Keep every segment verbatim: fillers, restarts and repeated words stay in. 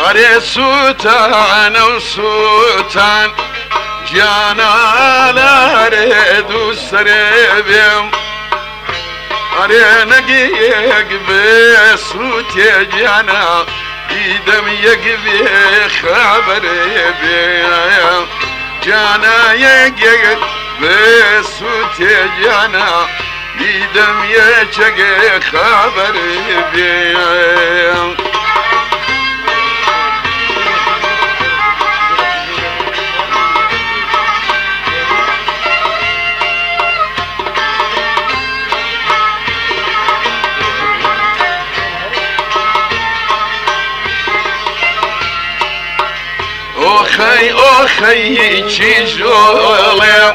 أري سوتان وسوتان جانا لا أريد وسربيم أري نقيق بسوت يا جانا إيدم يقبي خبر بيم جانا يقيق بسوت يا جانا إيدم يقيق خبر بيم أخي أخي تجولي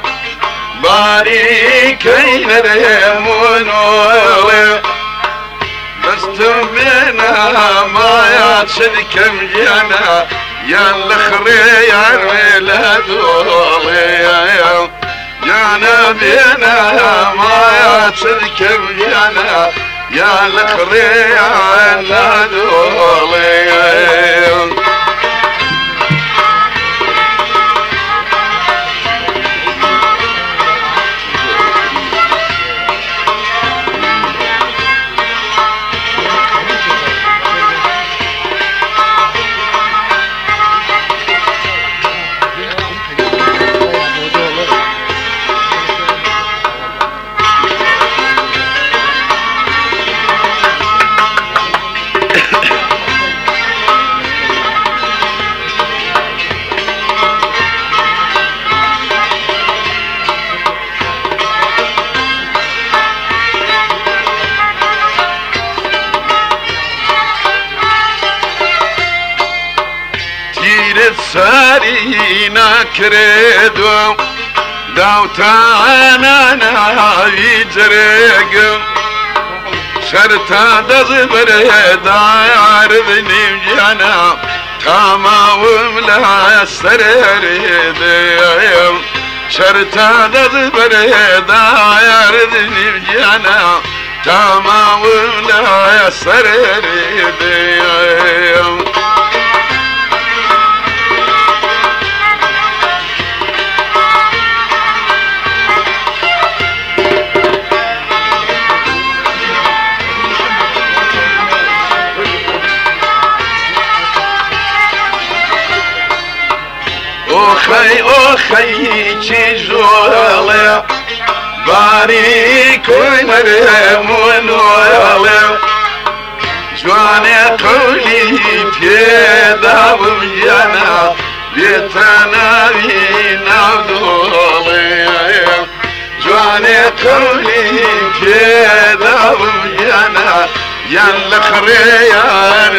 باريكي نريمونولي بس تمنا ما يتشدكم جانا يا الخري يا الولادولي جانا بينا ما يتشدكم جانا يا الخري يا الولادولي سارينا كريدو داوتانا ناوي جريقم شرطا دزبر دايار ذنيم جانا تاماوم لا سرر ديم شرطا دزبر دايار ذنيم جانا تاماوم لا سرر ديم أخي أخي تجولي باريك ونرمونولي جواني قولي بيدا ومجانا بيتنا بينا بدولي جواني قولي بيدا ومجانا يا الخريان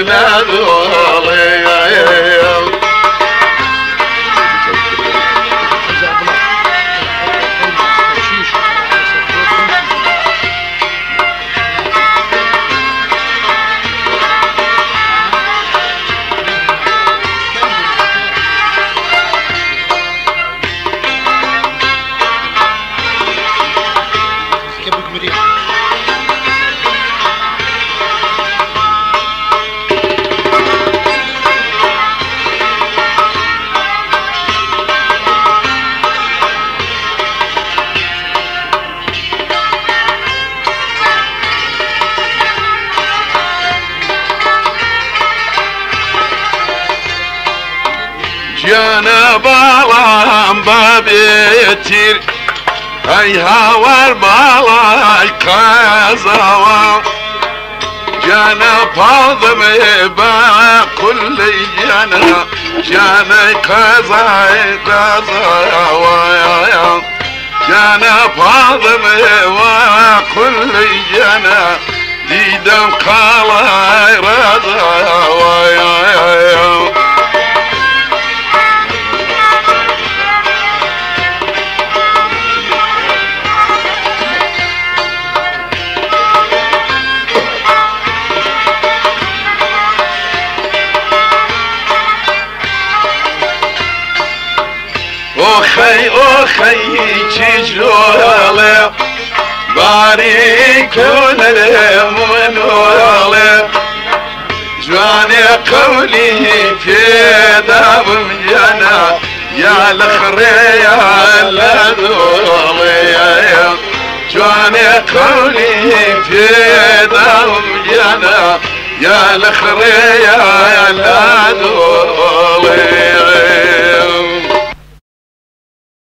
نادولي جانا بالام بابيتير هاي هاوار بالاي قازاوا جانا باضم با كل جانا جانا قازاي قازاوا جانا باضم وكل جانا ديدم قالاي رازاوا أخي أخي تجولي باريك ونرمونولي جواني قولي في دابم جنا يا الخري يا لذولي جواني قولي في دابم جنا يا الخري